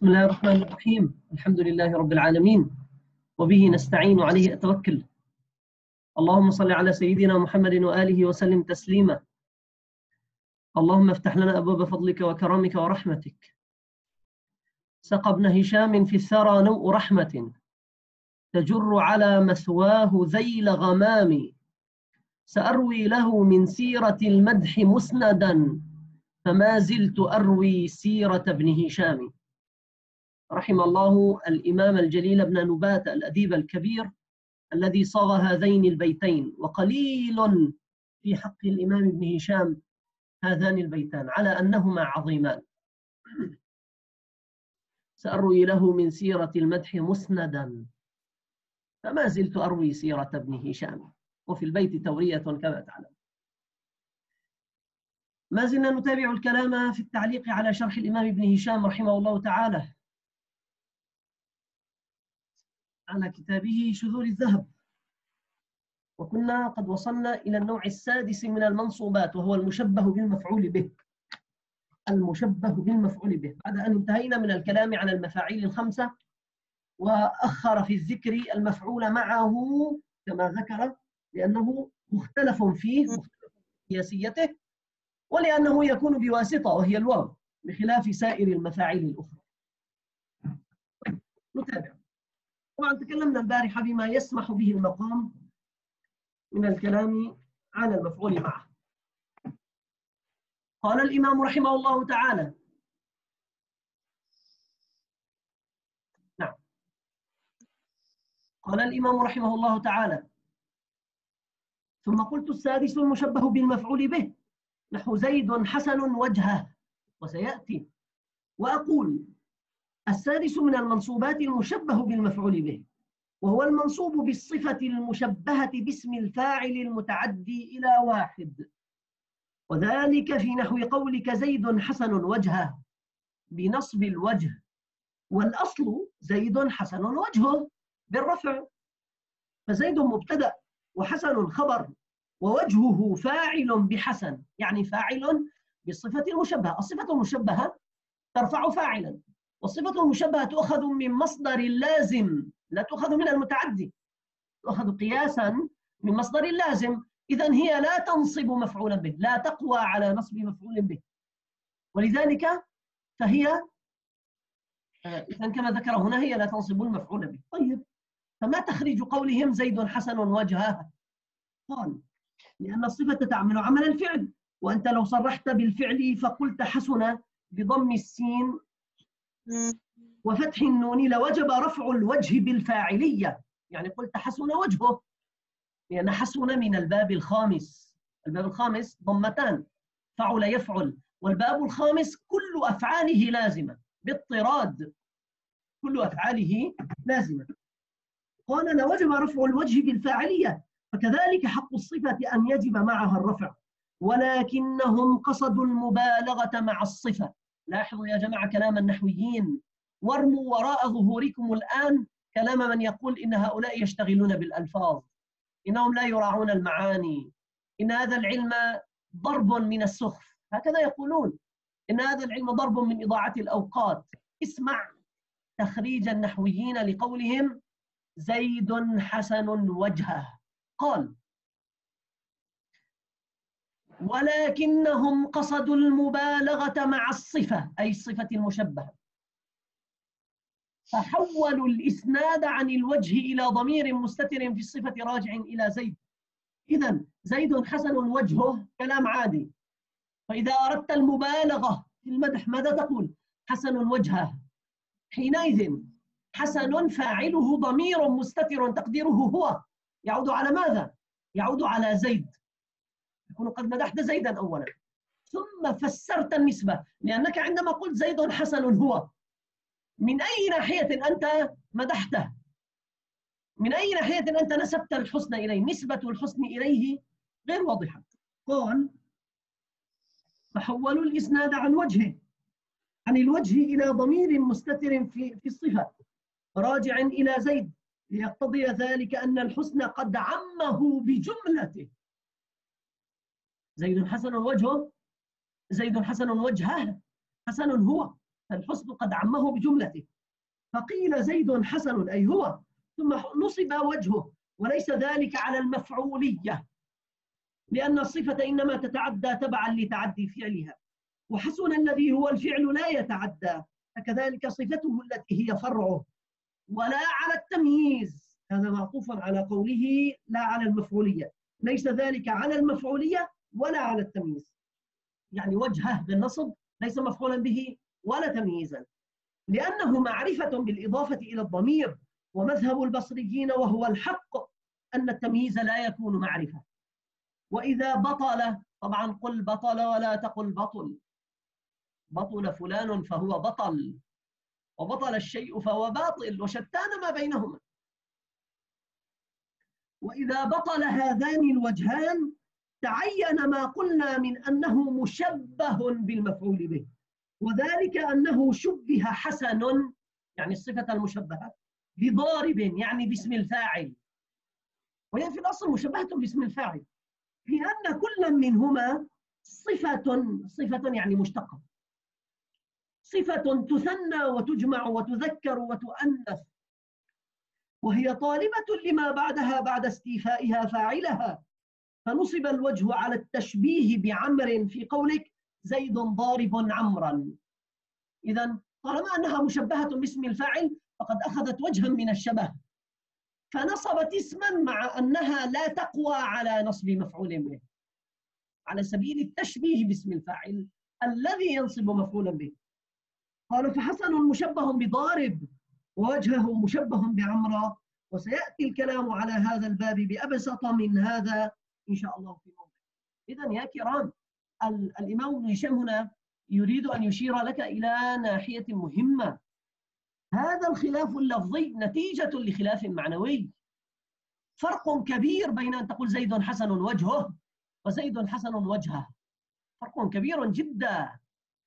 بسم الله الرحمن الرحيم. الحمد لله رب العالمين، وبه نستعين وعليه أتوكل. اللهم صل على سيدنا محمد وآله وسلم تسليما. اللهم افتح لنا أبواب فضلك وكرمك ورحمتك. سقى ابن هشام في الثرى نوء رحمة تجر على مثواه ذيل غمام. سأروي له من سيرة المدح مسندا فما زلت أروي سيرة ابن هشام. رحم الله الإمام الجليل ابن نبات الأديب الكبير الذي صاغ هذين البيتين، وقليل في حق الإمام ابن هشام هذان البيتان على أنهما عظيمان. سأروي له من سيرة المدح مسندا فما زلت أروي سيرة ابن هشام، وفي البيت تورية كما تعلم. ما زلنا نتابع الكلام في التعليق على شرح الإمام ابن هشام رحمه الله تعالى على كتابه شذور الذهب، وكنا قد وصلنا إلى النوع السادس من المنصوبات، وهو المشبه بالمفعول به. المشبه بالمفعول به، بعد أن انتهينا من الكلام على المفاعيل الخمسة، وأخر في الذكر المفعول معه كما ذكر، لأنه مختلف فيه، مختلف في قياسيته، ولأنه يكون بواسطة وهي الواو، بخلاف سائر المفاعيل الأخرى. نتابع. طبعا تكلمنا البارحة بما يسمح به المقام من الكلام على المفعول معه. قال الإمام رحمه الله تعالى: نعم، قال الإمام رحمه الله تعالى: ثم قلت السادس المشبه بالمفعول به نحو زيد حسن وجهه، وسيأتي. وأقول السادس من المنصوبات المشبه بالمفعول به، وهو المنصوب بالصفة المشبهة باسم الفاعل المتعدي إلى واحد، وذلك في نحو قولك زيد حسن وجهه بنصب الوجه، والأصل زيد حسن وجهه بالرفع، فزيد مبتدأ وحسن خبر، ووجهه فاعل بحسن، يعني فاعل بالصفة المشبهة. الصفة المشبهة ترفع فاعلا، والصفة المشبهة تؤخذ من مصدر لازم، لا تؤخذ من المتعدي، تؤخذ قياسا من مصدر لازم. إذن هي لا تنصب مفعولا به، لا تقوى على نصب مفعول به، ولذلك فهي إذن كما ذكر هنا هي لا تنصب المفعول به. طيب، فما تخرج قولهم زيد حسن وجهه؟ قال: لأن الصفة تعمل عمل الفعل، وأنت لو صرحت بالفعل فقلت حسن بضم السين وفتح النون لوجب رفع الوجه بالفاعلية، يعني قلت حسن وجهه، لأن حسن من الباب الخامس. الباب الخامس ضمتان، فعل يفعل، والباب الخامس كل أفعاله لازمة باضطراد، كل أفعاله لازمة. قال: لوجب رفع الوجه بالفاعلية، فكذلك حق الصفة أن يجب معها الرفع، ولكنهم قصدوا المبالغة مع الصفة. لاحظوا يا جماعة كلام النحويين، وارموا وراء ظهوركم الآن كلام من يقول إن هؤلاء يشتغلون بالألفاظ، إنهم لا يراعون المعاني، إن هذا العلم ضرب من السخف، هكذا يقولون، إن هذا العلم ضرب من إضاعة الأوقات. اسمع تخريج النحويين لقولهم زيد حسن وجهه. قال: ولكنهم قصدوا المبالغة مع الصفة، أي الصفة المشبهة، فحولوا الإسناد عن الوجه إلى ضمير مستتر في الصفة راجع إلى زيد. إذن زيد حسن وجهه كلام عادي، فإذا أردت المبالغة في المدح ماذا تقول؟ حسن وجهه. حينئذ حسن فاعله ضمير مستتر تقديره هو، يعود على ماذا؟ يعود على زيد، يكون قد مدحت زيدا أولا، ثم فسرت النسبة، لأنك عندما قلت زيد حسن هو، من أي ناحية أنت مدحته؟ من أي ناحية أنت نسبت الحسن إليه؟ نسبة الحسن إليه غير واضحة. قال: فحولوا الإسناد عن وجهه، عن الوجه إلى ضمير مستتر في الصفة راجع إلى زيد، ليقتضي ذلك أن الحسن قد عمه بجملته. زيد حسن وجهه، زيد حسن وجهه، حسن هو، فالحسن قد عمه بجملته، فقيل زيد حسن أي هو، ثم نصب وجهه، وليس ذلك على المفعولية، لأن الصفة إنما تتعدى تبعا لتعدي فعلها، وحسن الذي هو الفعل لا يتعدى، فكذلك صفته التي هي فرعه، ولا على التمييز. هذا معطوف على قوله لا على المفعولية، ليس ذلك على المفعولية ولا على التمييز، يعني وجهه بالنصب ليس مفعولا به ولا تمييزا، لأنه معرفة بالإضافة إلى الضمير، ومذهب البصريين وهو الحق أن التمييز لا يكون معرفة. وإذا بطل، طبعا قل بطل ولا تقل بطل، بطل فلان فهو بطل، وبطل الشيء فهو باطل، وشتان ما بينهما. وإذا بطل هذان الوجهان تعين ما قلنا من أنه مشبه بالمفعول به، وذلك أنه شبه حسن، يعني الصفة المشبهة، بضارب يعني باسم الفاعل، وهي في الأصل مشبهة باسم الفاعل، في أن كل منهما صفة يعني مشتقة، صفة تثنى وتجمع وتذكر وتؤنث، وهي طالبة لما بعدها بعد استيفائها فاعلها، فنصب الوجه على التشبيه بعمر في قولك زيد ضارب عمرا. إذن طالما أنها مشبهة باسم الفاعل فقد أخذت وجها من الشبه، فنصبت اسما مع أنها لا تقوى على نصب مفعول به، على سبيل التشبيه باسم الفاعل الذي ينصب مفعولا به. قالوا فحسن مشبه بضارب، ووجهه مشبه بعمرة، وسيأتي الكلام على هذا الباب بأبسط من هذا إن شاء الله في موضع. إذن يا كرام، الإمام ابن هشام هنا يريد أن يشير لك إلى ناحية مهمة. هذا الخلاف اللفظي نتيجة لخلاف معنوي. فرق كبير بين أن تقول زيد حسن وجهه وزيد حسن وجهه، فرق كبير جدا.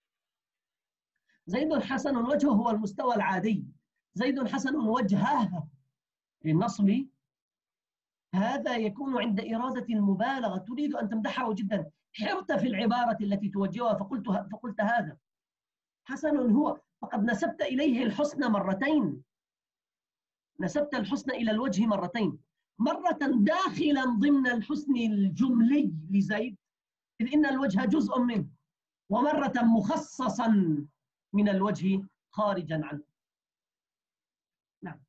زيد حسن وجهه هو المستوى العادي، زيد حسن وجهه للنصب هذا يكون عند إرادة المبالغة، تريد أن تمدحه جدا، حرت في العبارة التي توجهها فقلت هذا حسن هو، فقد نسبت إليه الحسن مرتين، نسبت الحسن إلى الوجه مرتين، مرة داخلا ضمن الحسن الجملي لزيد إذ إن الوجه جزء منه، ومرة مخصصا من الوجه خارجا عنه. نعم.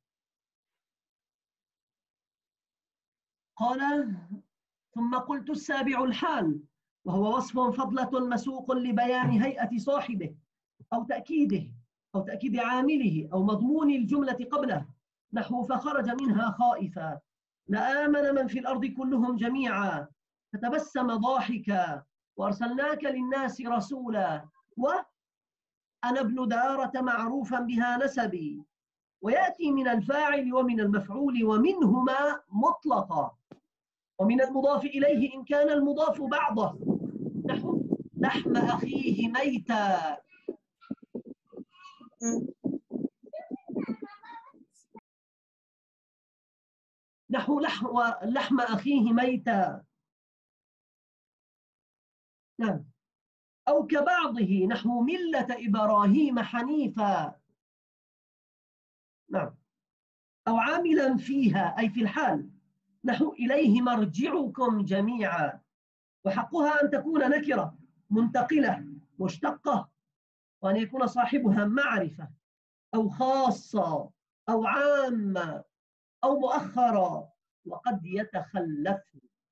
قال ثم قلت السابع الحال، وهو وصف فضلة مسوق لبيان هيئة صاحبه أو تأكيده أو تأكيد عامله أو مضمون الجملة قبله، نحو فخرج منها خائفا لآمن من في الأرض كلهم جميعا فتبسم ضاحكا وأرسلناك للناس رسولا، وأنا ابن دارة معروفا بها نسبي، ويأتي من الفاعل ومن المفعول ومنهما مطلقا، ومن المضاف إليه إن كان المضاف بعضه، نحو لحم أخيه ميتا، نحو لحم أخيه ميتا، نعم، أو كبعضه نحو ملة إبراهيم حنيفا، نعم، أو عاملا فيها أي في الحال نحو إليه مرجعكم جميعا، وحقها أن تكون نكرة منتقلة مشتقة، وأن يكون صاحبها معرفة أو خاصة أو عامة أو مؤخرة، وقد يتخلف.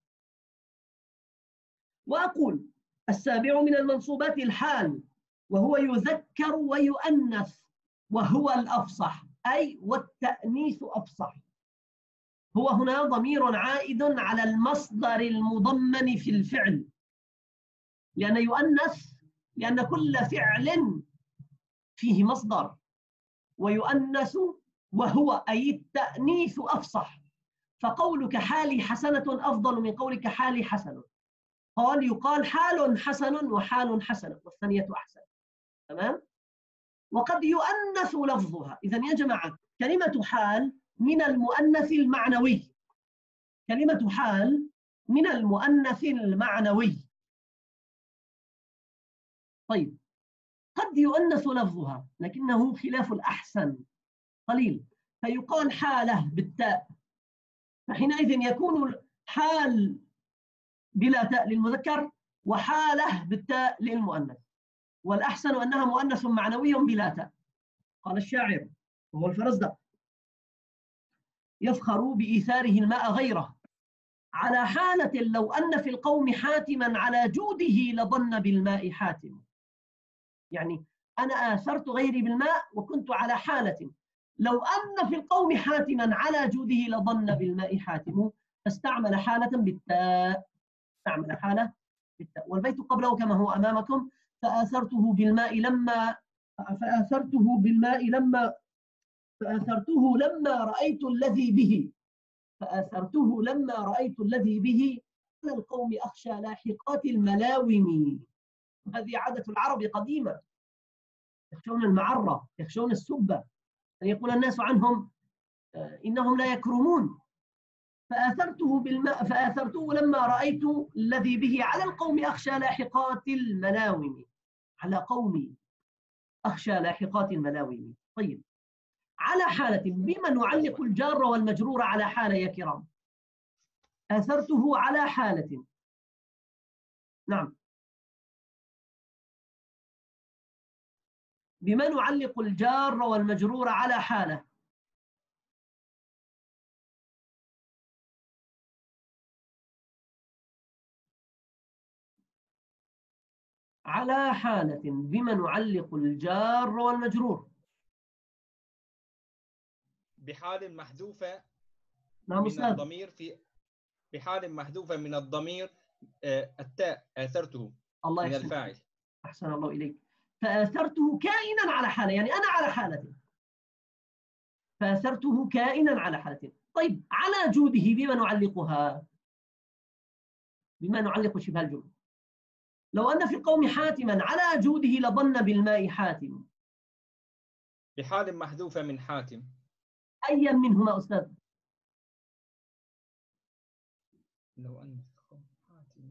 وأقول السابع من المنصوبات الحال، وهو يذكر ويؤنث، وهو الأفصح أي والتأنيث أفصح. هو هنا ضمير عائد على المصدر المضمن في الفعل، لأن يؤنث لأن كل فعل فيه مصدر، ويؤنث وهو أي التأنيث أفصح، فقولك حالي حسنة أفضل من قولك حالي حسن. قال يقال حال حسن وحال حسنة والثانية أحسن، تمام؟ وقد يؤنث لفظها. إذن يا جماعة كلمة حال من المؤنث المعنوي، كلمة حال من المؤنث المعنوي. طيب قد يؤنث لفظها لكنه خلاف الأحسن قليل، فيقال حالة بالتاء، فحينئذ يكون حال بلا تاء للمذكر وحالة بالتاء للمؤنث، والأحسن أنها مؤنث معنوي بلا تاء. قال الشاعر وهو الفرزدق: يفخر بإيثاره الماء غيره على حالة لو أن في القوم حاتما على جوده لظن بالماء حاتم. يعني أنا آثرت غيري بالماء وكنت على حالة لو أن في القوم حاتما على جوده لظن بالماء حاتم، فاستعمل حالة بالتاء، استعمل حالة بالتاء. والبيت قبله كما هو أمامكم: فآثرته بالماء لما رأيت الذي به، فآثرته لما رأيت الذي به على القوم أخشى لاحقات الملاوم. هذه عادة العرب قديمة، يخشون المعرة، يخشون السبة، أن يقول الناس عنهم إنهم لا يكرمون. فآثرته لما رأيت الذي به على القوم أخشى لاحقات الملاوم، على قومي أخشى لاحقات الملاوم. طيب، على حالة، بما نعلق الجار والمجرور على حالة يا كرام؟ آثرته على حالة. نعم، بما نعلق الجار والمجرور على حالة؟ على حالة، بما نعلق الجار والمجرور؟ بحال محذوفة نعم من أستاذ. الضمير، بحال محذوفة من الضمير التاء آثرته الله من يحسن الفاعل. أحسن الله إليك. فآثرته كائنا على حالة، يعني أنا على حالة، فآثرته كائنا على حالة. طيب، على جوده بما نعلقها؟ بما نعلق شبه الجملة: لو أن في القوم حاتما على جوده لظن بالماء حاتم. بحال محذوفة من حاتم. أيا منهما أستاذ؟ لو أن في القوم حاتما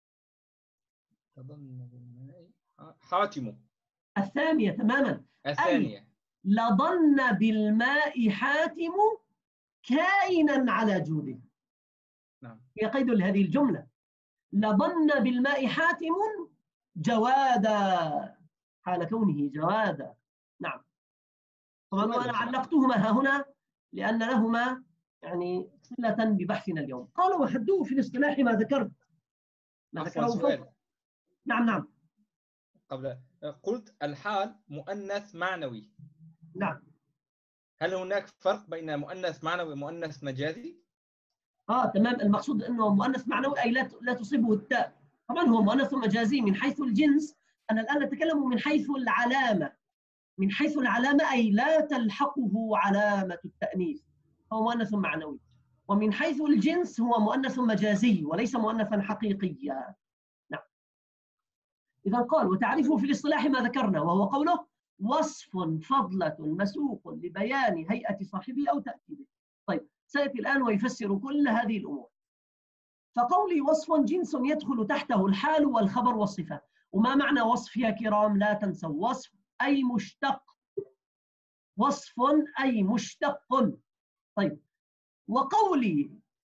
لظن بالماء حاتم. الثانية تماما. الثانية: لظن بالماء حاتم كائنا على جوده. نعم، هي قيد لهذه الجملة: لظن بالماء حاتم جوادا، حال كونه جوادا. نعم، طبعا وأنا علقتهما ها هنا لأن لهما يعني صلة ببحثنا اليوم. قالوا وحدوه في الاصطلاح ما ذكرت، ما ذكره فوق. نعم قبل قلت الحال مؤنث معنوي. نعم. هل هناك فرق بين مؤنث معنوي ومؤنث مجازي؟ تمام، المقصود أنه مؤنث معنوي أي لا تصيبه التاء. طبعا هو مؤنث مجازي من حيث الجنس، أنا الآن أتكلم من حيث العلامة. من حيث العلامة أي لا تلحقه علامة التأنيث، هو مؤنث معنوي. ومن حيث الجنس هو مؤنث مجازي وليس مؤنثا حقيقيا. نعم. إذا قال وتعرفه في الاصطلاح ما ذكرنا، وهو قوله: وصف فضلة مسوق لبيان هيئة صاحبه أو تأكيده. طيب، سيأتي الآن ويفسر كل هذه الأمور. فقولي وصف جنس يدخل تحته الحال والخبر والصفة. وما معنى وصف يا كرام؟ لا تنسوا، وصف أي مشتق، وصف أي مشتق. طيب، وقولي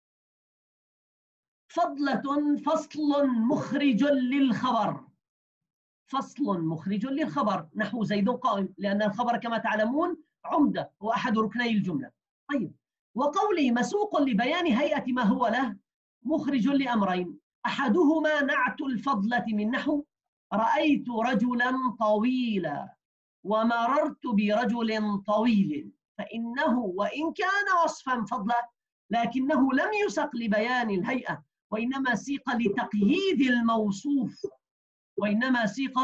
فضلة فصل مخرج للخبر، فصل مخرج للخبر، نحو زيد قائم، لأن الخبر كما تعلمون عمدة وأحد ركني الجملة. طيب، وقولي مسوق لبيان هيئة ما هو له، مخرج لأمرين: أحدهما نعت الفضلة من نحو رأيت رجلا طويلا ومررت برجل طويل، فإنه وإن كان وصفا فضلا لكنه لم يسق لبيان الهيئة، وإنما سيق لتقييد الموصوف، وإنما سيق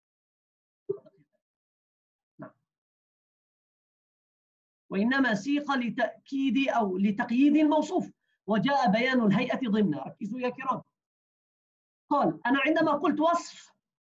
لتأكيد أو لتقييد الموصوف، وجاء بيان الهيئة ضمن. ركزوا يا كرام. قال أنا عندما قلت وصف،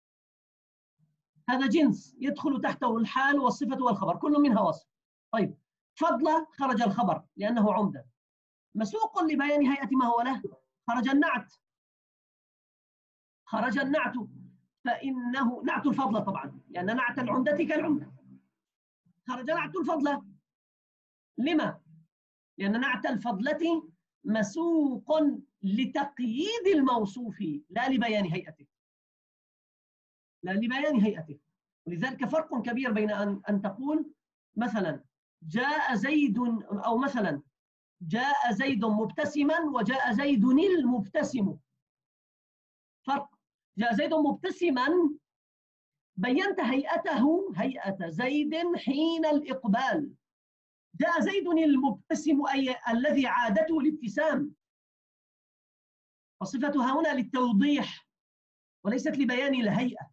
هذا جنس يدخل تحته الحال والصفة والخبر، كل منها وصف. طيب، فضلة خرج الخبر لأنه عمدة. مسوق لبيان هيئة ما هو له، خرج النعت، فإنه نعت الفضل طبعا، لأن نعت العمدة كالعمدة. خرج نعت الفضلة. لما؟ لأن نعت الفضلة مسوق لتقييد الموصوف لا لبيان هيئته. لا لبيان هيئته. ولذلك فرق كبير بين أن تقول مثلا جاء زيد، أو مثلا جاء زيد مبتسما وجاء زيد المبتسم. فرق. جاء زيد مبتسما بينت هيئته، هيئة زيد حين الإقبال. جاء زيد المبتسم أي الذي عادته الابتسام، فصفتها هنا للتوضيح وليست لبيان الهيئة،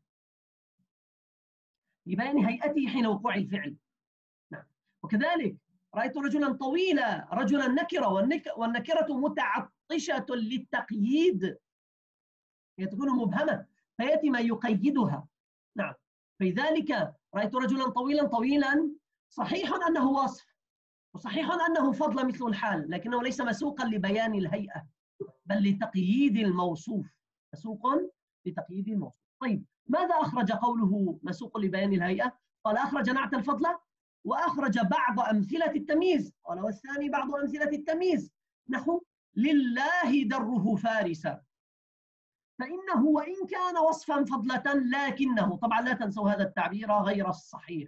لبيان هيئته حين وقوع الفعل. نعم. وكذلك رأيت رجلا طويلا، رجلا نكرة، والنكرة متعطشة للتقييد، هي تكون مبهمة فيأتي ما يقيدها. نعم. فلذلك رأيت رجلا طويلا طويلا صحيح أنه وصف، وصحيح أنه فضل مثل الحال، لكنه ليس مسوقا لبيان الهيئة بل لتقييد الموصوف، مسوق لتقييد الموصوف. طيب ماذا أخرج قوله مسوق لبيان الهيئة؟ قال أخرج نعت الفضل وأخرج بعض أمثلة التمييز. قال والثاني بعض أمثلة التمييز نحو لله دره فارسا، فإنه وإن كان وصفا فضلة لكنه، طبعا لا تنسوا هذا التعبير غير الصحيح،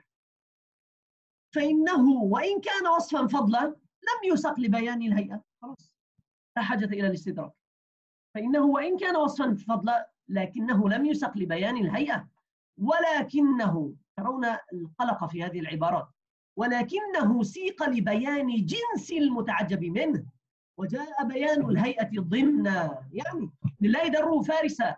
فإنه وإن كان وصفا فضلا لم يسق لبيان الهيئة. خلاص لا حاجة إلى الاستدراك. فإنه وإن كان وصفا فضلا لكنه لم يسق لبيان الهيئة، ولكنه، ترون القلق في هذه العبارات، ولكنه سيق لبيان جنس المتعجب منه، وجاء بيان الهيئة ضمن، يعني لله دره فارسا.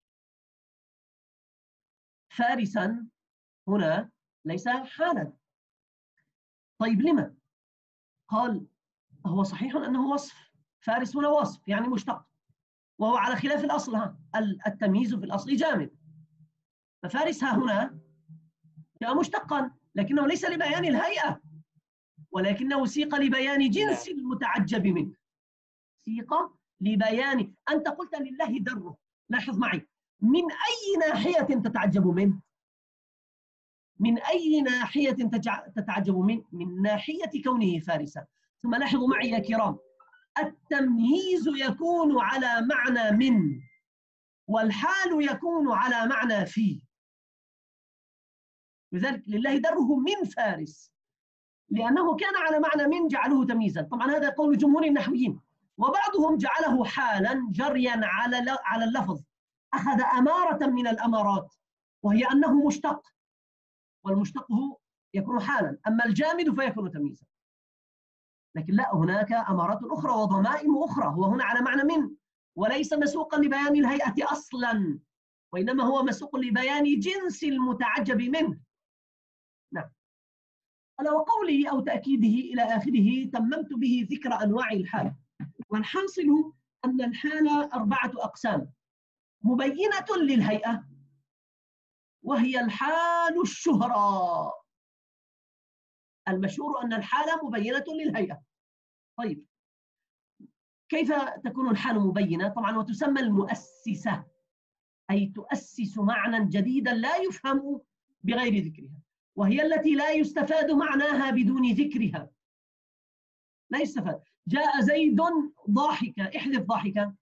فارسا هنا ليس حالا. طيب لما؟ قال هو صحيح أنه وصف، فارس هنا وصف يعني مشتق، وهو على خلاف الأصل، التمييز في الأصل جامد، ففارس ها هنا جاء مشتقا لكنه ليس لبيان الهيئة، ولكنه سيق لبيان جنس المتعجب منه. سيق لبيان، أنت قلت لله دره، لاحظ معي، من أي ناحية تتعجب منه؟ من أي ناحية تتعجب منه؟ من ناحية كونه فارسا. ثم لاحظوا معي يا كرام، التمييز يكون على معنى من، والحال يكون على معنى في. لذلك لله دره من فارس، لأنه كان على معنى من جعله تمييزا. طبعا هذا قول جمهور النحويين، وبعضهم جعله حالا جريا على اللفظ، أخذ أمارة من الأمارات وهي أنه مشتق، والمشتق يكون حالا، أما الجامد فيكون تمييزا. لكن لا، هناك أمارات أخرى وضمائم أخرى. هو هنا على معنى من، وليس مسوقا لبيان الهيئة أصلا، وإنما هو مسوق لبيان جنس المتعجب منه. نعم. قال وقوله أو تأكيده إلى آخره تممت به ذكر أنواع الحال. والحاصل أن الحال 4 أقسام: مبينة للهيئة، وهي الحال الشهرى. المشهور أن الحال مبينة للهيئة. طيب كيف تكون الحال مبينة؟ طبعا وتسمى المؤسسة، أي تؤسس معنى جديدا لا يفهم بغير ذكرها، وهي التي لا يستفاد معناها بدون ذكرها. لا يستفاد. جاء زيد ضاحكا، احذف ضاحكا،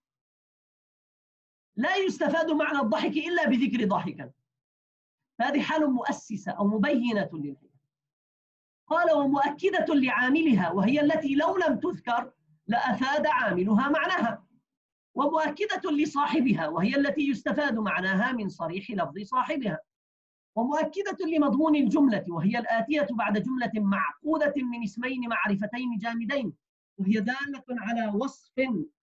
لا يستفاد معنى الضحك إلا بذكر ضاحكا، فهذه حال مؤسسة أو مبينة للهيئة. قال ومؤكدة لعاملها، وهي التي لو لم تذكر لأفاد عاملها معناها. ومؤكدة لصاحبها، وهي التي يستفاد معناها من صريح لفظ صاحبها. ومؤكدة لمضمون الجملة، وهي الآتية بعد جملة معقودة من اسمين معرفتين جامدين، وهي دالة على وصف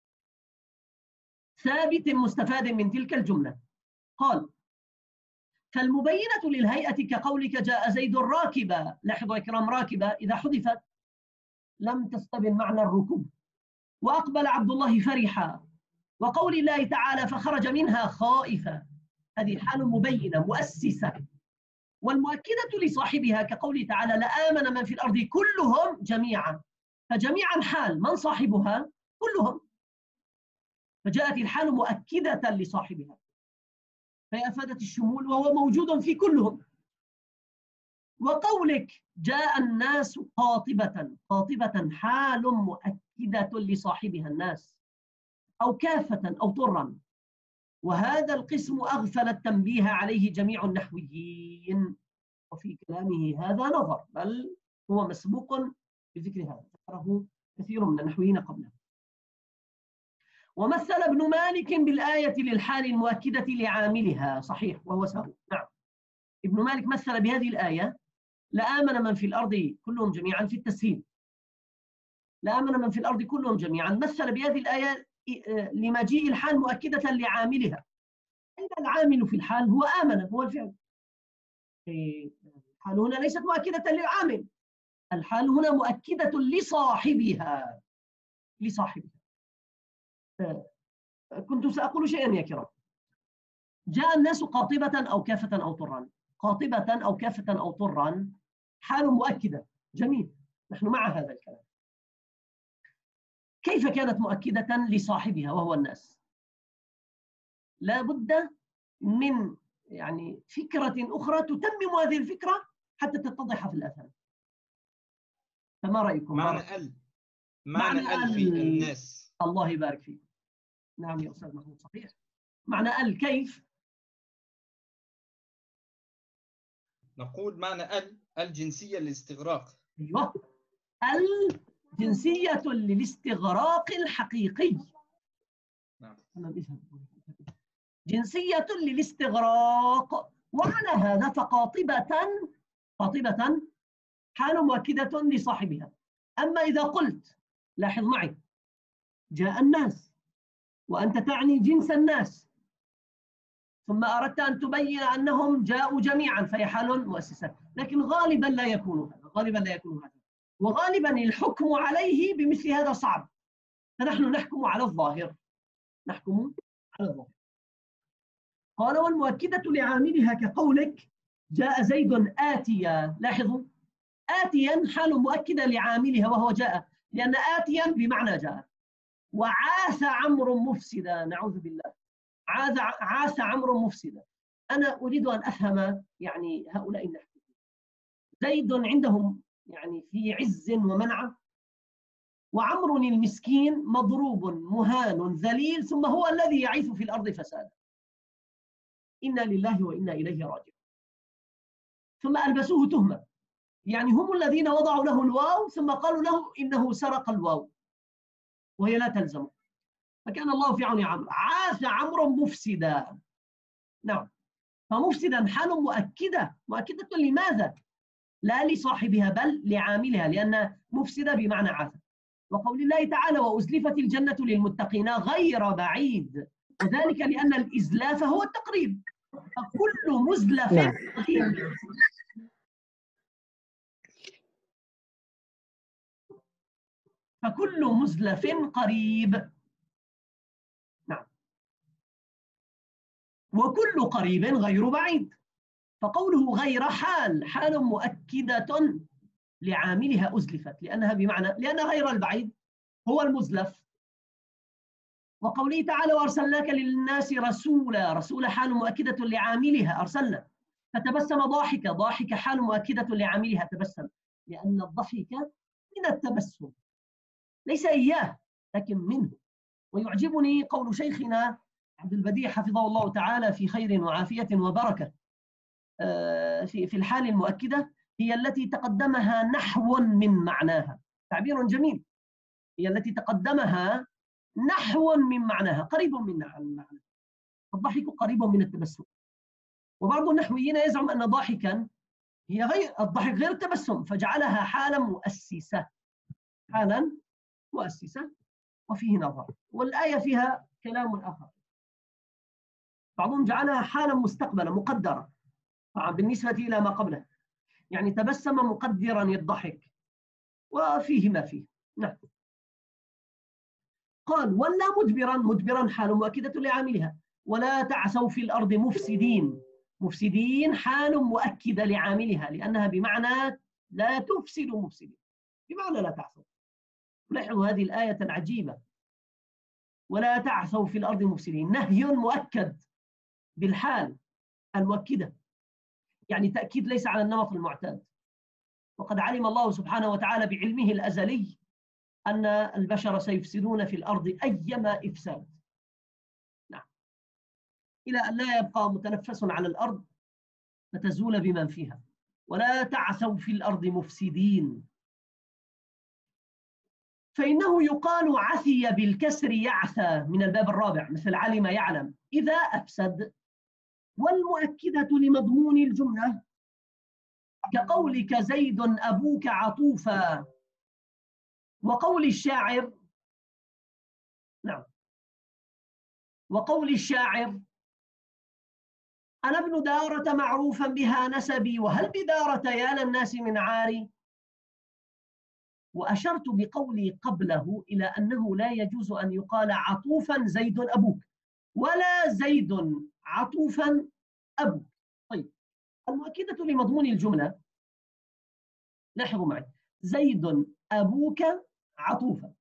ثابت مستفاد من تلك الجملة. قال فالمبينة للهيئة كقولك جاء زيد راكبا، لاحظوا يا كرام راكبا إذا حذفت لم تستبن معنى الركوب. وأقبل عبد الله فرحا، وقول الله تعالى فخرج منها خائفا، هذه حال مبينة مؤسسة. والمؤكدة لصاحبها كقوله تعالى لآمن من في الأرض كلهم جميعا، فجميعا حال، من صاحبها؟ كلهم، فجاءت الحال مؤكدة لصاحبها. فهي أفادت الشمول وهو موجود في كلهم. وقولك جاء الناس قاطبة، قاطبة حال مؤكدة لصاحبها الناس أو كافة أو طرا، وهذا القسم أغفل التنبيه عليه جميع النحويين، وفي كلامه هذا نظر، بل هو مسبوق بذكر هذا، ذكره كثير من النحويين قبله. ومثل ابن مالك بالآية للحال المؤكدة لعاملها، صحيح وهو سهو. نعم، ابن مالك مثل بهذه الآية لآمن من في الأرض كلهم جميعا في التسهيل، لآمن من في الأرض كلهم جميعا، مثل بهذه الآية لمجيء الحال مؤكدة لعاملها. أين العامل في الحال؟ هو آمن، هو الفعل. الحال هنا ليست مؤكدة للعامل، الحال هنا مؤكدة لصاحبها، لصاحبها. كنت سأقول شيئا يا كرام. جاء الناس قاطبة أو كافة أو طرا، قاطبة أو كافة أو طرا حال مؤكدة، جميل، نحن مع هذا الكلام. كيف كانت مؤكدة لصاحبها وهو الناس؟ لا بد من يعني فكرة أخرى تتمم هذه الفكرة حتى تتضح في الأثر. فما رأيكم؟ معنى ال في الناس. الله يبارك فيك. نعم يا أستاذ محمود، صحيح. معنى ال كيف؟ نقول معنى الجنسية للاستغراق. أيوه، الجنسية للاستغراق الحقيقي. نعم. جنسية للاستغراق، وعلى هذا فقاطبة، قاطبة حال مؤكدة لصاحبها. أما إذا قلت، لاحظ معي، جاء الناس وأنت تعني جنس الناس، ثم أردت أن تبين أنهم جاءوا جميعا، فهي حال مؤسسة، لكن غالبا لا يكون هذا، غالبا لا يكون هذا، وغالبا الحكم عليه بمثل هذا صعب، فنحن نحكم على الظاهر، نحكم على الظاهر. قال والمؤكدة لعاملها كقولك جاء زيد آتيا، لاحظوا آتيا حال مؤكدة لعاملها وهو جاء، لأن آتيا بمعنى جاء. وعاث عمرو مفسدا، نعوذ بالله، عاث عمرو مفسدا. أنا أريد أن أفهم يعني هؤلاء النحويين، زيد عندهم يعني في عز ومنعة، وعمرو المسكين مضروب مهان ذليل، ثم هو الذي يعيث في الأرض فسادا. إنا لله وإنا إليه راجعون. ثم ألبسوه تهمة، يعني هم الذين وضعوا له الواو ثم قالوا له إنه سرق الواو، وهي لا تلزم. فكان الله في عون عمرو. عاث عمرو مفسدا، نعم، فمفسدا حال مؤكدة، مؤكدة لماذا؟ لا لصاحبها بل لعاملها، لأن مفسدة بمعنى عاث. وقول الله تعالى وأزلفت الجنة للمتقين غير بعيد، وذلك لأن الإزلاف هو التقريب، فكل مزلف قريب. فكل مزلف قريب، نعم، وكل قريب غير بعيد. فقوله غير حال مؤكدة لعاملها أزلفت، لأنها بمعنى لأن غير البعيد هو المزلف. وقوله تعالى وأرسلناك للناس رسولا، رسول حال مؤكدة لعاملها أرسلنا. فتبسم ضاحك حال مؤكدة لعاملها تبسم، لأن الضحك من التبسم، ليس إياه لكن منه. ويعجبني قول شيخنا عبد البديع حفظه الله تعالى في خير وعافية وبركة في الحال المؤكدة، هي التي تقدمها نحو من معناها، تعبير جميل، هي التي تقدمها نحو من معناها، قريب من معناها. الضحك قريب من التبسم. وبعض النحويين يزعم أن ضاحكا هي غير الضحك، غير التبسم، فجعلها حالا مؤسسة، حالا مؤسسة، وفيه نظر. والآية فيها كلام آخر، بعضهم جعلها حالا مستقبلا مقدرة طبعا بالنسبة إلى ما قبله، يعني تبسم مقدرا الضحك، وفيه ما فيه. نعم. قال ولا مدبرا حال مؤكدة لعاملها. ولا تعثوا في الأرض مفسدين حال مؤكدة لعاملها، لأنها بمعنى لا تفسدوا مفسدين، بمعنى لا تعثوا. لاحظوا هذه الآية العجيبة، ولا تعثوا في الأرض مفسدين، نهي مؤكد بالحال المؤكدة، يعني تأكيد ليس على النمط المعتاد. وقد علم الله سبحانه وتعالى بعلمه الأزلي أن البشر سيفسدون في الأرض أيما إفساد، نعم، إلى أن لا يبقى متنفس على الأرض فتزول بمن فيها، ولا تعثوا في الأرض مفسدين. فإنه يقال عثي بالكسر يعثى من الباب الرابع، مثل علم يعلم إذا أفسد. والمؤكدة لمضمون الجملة كقولك زيد أبوك عطوفا، وقول الشاعر، نعم، وقول الشاعر أنا ابن دارة معروفا بها نسبي، وهل بدارة يا للناس من عاري. وأشرت بقولي قبله إلى أنه لا يجوز أن يقال عطوفا زيد أبوك، ولا زيد عطوفا أبوك. طيب، المؤكدة لمضمون الجملة، لاحظوا معي، زيد أبوك عطوفا،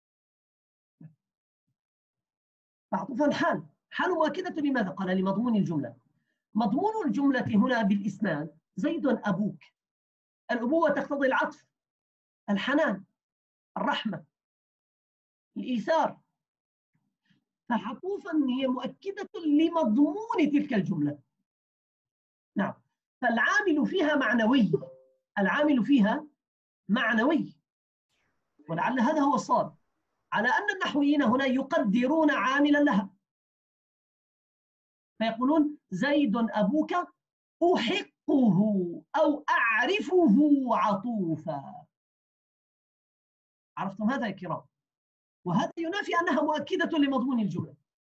عطوفا حال مؤكدة لماذا؟ قال لمضمون الجملة. مضمون الجملة هنا بالإسناد زيد أبوك، الأبوة تقتضي العطف، الحنان، الرحمة، الإيثار، فعطوفا هي مؤكدة لمضمون تلك الجملة، نعم، فالعامل فيها معنوي، العامل فيها معنوي، ولعل هذا هو الصواب، على أن النحويين هنا يقدرون عاملا لها، فيقولون زيد أبوك أحقه أو أعرفه عطوفا. عرفتم هذا يا كرام؟ وهذا ينافي أنها مؤكدة لمضمون الجملة.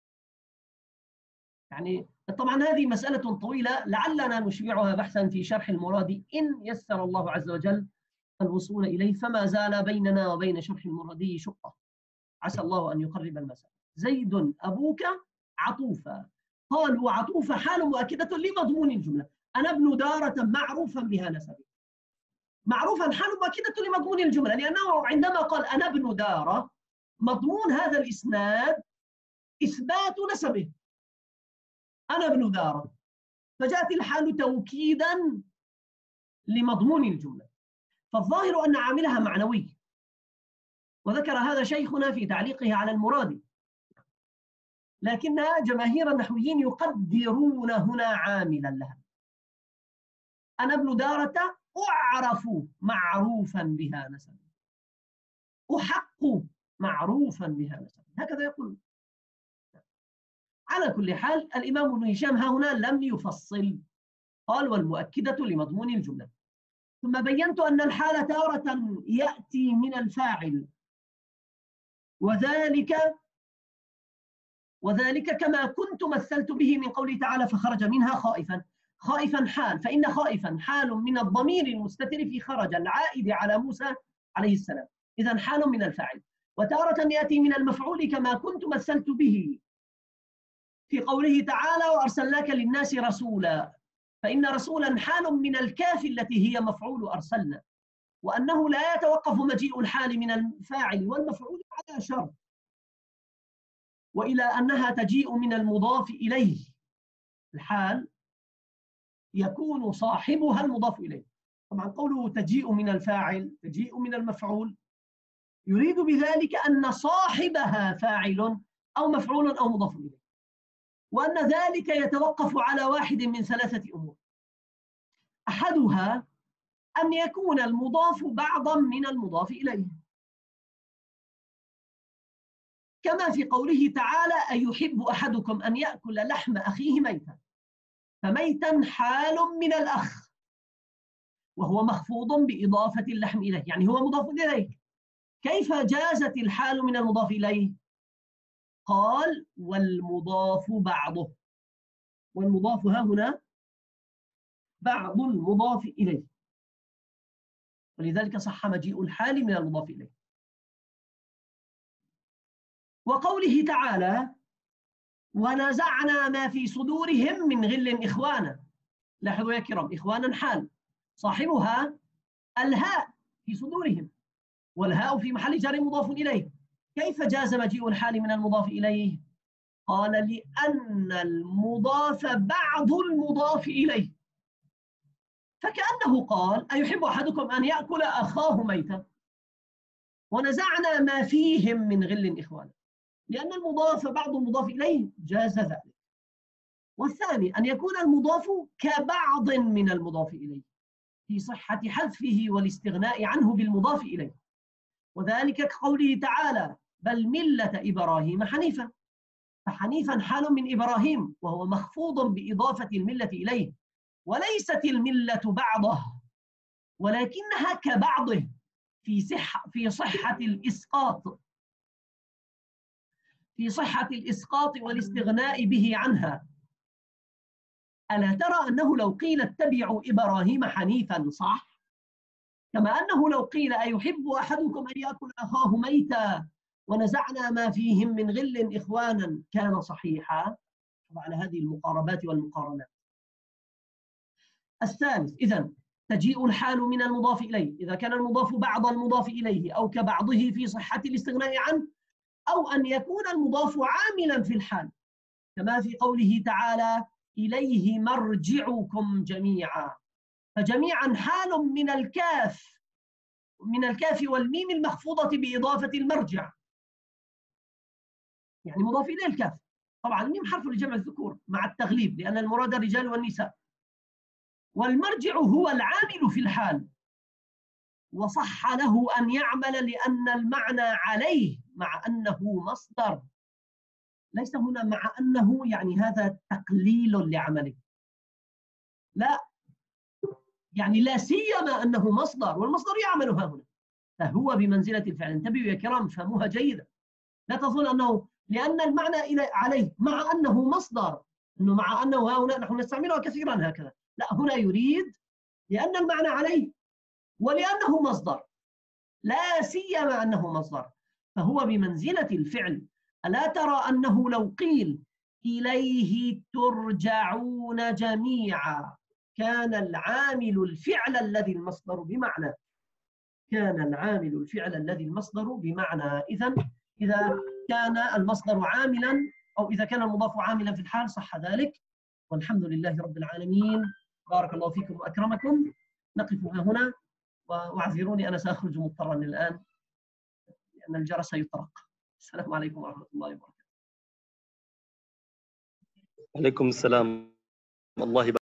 يعني طبعا هذه مسألة طويلة لعلنا نشبعها بحثا في شرح المرادي إن يسر الله عز وجل الوصول إليه، فما زال بيننا وبين شرح المرادي شقة، عسى الله أن يقرب المسألة. زيد أبوك عطوفا، قالوا عطوفا حال مؤكدة لمضمون الجملة، أنا ابن دارة معروفا بها نسبي، معروفا حال مؤكدة لمضمون الجملة، لأنه عندما قال أنا ابن دارة مضمون هذا الإسناد إثبات نسبه، أنا ابن دارة، فجاءت الحال توكيدا لمضمون الجملة، فالظاهر أن عاملها معنوي، وذكر هذا شيخنا في تعليقه على المرادي، لكن جماهير النحويين يقدرون هنا عاملا لها. أنا ابن دارة أعرف معروفا بها نسبا، أحق معروفا بها نسبا، هكذا يقول. على كل حال الإمام ابن هشام ها هنا لم يفصل، قال والمؤكدة لمضمون الجملة، ثم بينت أن الحال تارة يأتي من الفاعل، وذلك كما كنت مثلت به من قوله تعالى فخرج منها خائفا. خائفا حال، فإن خائفا حال من الضمير المستتر في خرج العائد على موسى عليه السلام، إذن حال من الفاعل. وتارة يأتي من المفعول كما كنت مثلت به في قوله تعالى وأرسلناك للناس رسولا، فإن رسولا حال من الكاف التي هي مفعول أرسلنا، وأنه لا يتوقف مجيء الحال من الفاعل والمفعول على شرط، وإلى أنها تجيء من المضاف إليه، الحال يكون صاحبها المضاف إليه. طبعا قوله تجيء من الفاعل تجيء من المفعول يريد بذلك أن صاحبها فاعل أو مفعول أو مضاف إليه، وأن ذلك يتوقف على واحد من ثلاثة أمور، أحدها أن يكون المضاف بعضا من المضاف إليه، كما في قوله تعالى أيحب أحدكم أن يأكل لحم أخيه ميتا، فميتا حال من الأخ، وهو مخفوض بإضافة اللحم إليه، يعني هو مضاف إليه. كيف جازت الحال من المضاف إليه؟ قال والمضاف بعضه، والمضاف ها هنا بعض المضاف إليه، ولذلك صح مجيء الحال من المضاف إليه. وقوله تعالى ونزعنا ما في صدورهم من غل إخوانا، لاحظوا يا كرام، إخوانا حال صاحبها الهاء في صدورهم، والهاء في محل جر مضاف إليه، كيف جاز مجيء الحال من المضاف إليه؟ قال لأن المضاف بعض المضاف إليه، فكأنه قال أيحب أحدكم أن يأكل أخاه ميتا ونزعنا ما فيهم من غل إخوانا، لأن المضاف بعض المضاف إليه جاز ذلك. والثاني أن يكون المضاف كبعض من المضاف إليه في صحة حذفه والاستغناء عنه بالمضاف إليه، وذلك كقوله تعالى بل ملة إبراهيم حنيفا، فحنيفا حال من إبراهيم وهو مخفوض بإضافة الملة إليه، وليست الملة بعضه ولكنها كبعضه في صحة الإسقاط والاستغناء به عنها. ألا ترى أنه لو قيل اتبعوا إبراهيم حنيفا صح، كما أنه لو قيل أيحب أحدكم أن يأكل أخاه ميتا ونزعنا ما فيهم من غل إخوانا كان صحيحا، على هذه المقاربات والمقارنات. الثالث إذن تجيء الحال من المضاف إليه إذا كان المضاف بعض المضاف إليه أو كبعضه في صحة الاستغناء عنه، أو أن يكون المضاف عاملا في الحال كما في قوله تعالى إليه مرجعكم جميعا، فجميعا حال من الكاف والميم المخفوضة بإضافة المرجع، يعني مضاف إليه الكاف، طبعا الميم حرف لجمع الذكور مع التغليب لأن المراد الرجال والنساء، والمرجع هو العامل في الحال، وصح له أن يعمل لأن المعنى عليه مع أنه مصدر، ليس هنا مع أنه يعني هذا تقليل لعمله، لا، يعني لا سيما أنه مصدر والمصدر يعمل ها هنا، فهو بمنزلة الفعل. انتبهوا يا كرام فهموها جيدا، لا تظن أنه لأن المعنى عليه مع أنه مصدر، أنه مع أنه ها هنا نحن نستعملها كثيرا هكذا، لا، هنا يريد لأن المعنى عليه ولأنه مصدر، لا سيما أنه مصدر، فهو بمنزلة الفعل. ألا ترى أنه لو قيل إليه ترجعون جميعا كان العامل الفعل الذي المصدر بمعنى، إذن إذا كان المصدر عاملا أو إذا كان المضاف عاملا في الحال صح ذلك. والحمد لله رب العالمين، بارك الله فيكم وأكرمكم. نقف هنا واعذروني أنا سأخرج مضطرا الآن لأن الجرس يطرق. السلام عليكم ورحمة الله وبركاته. عليكم السلام. الله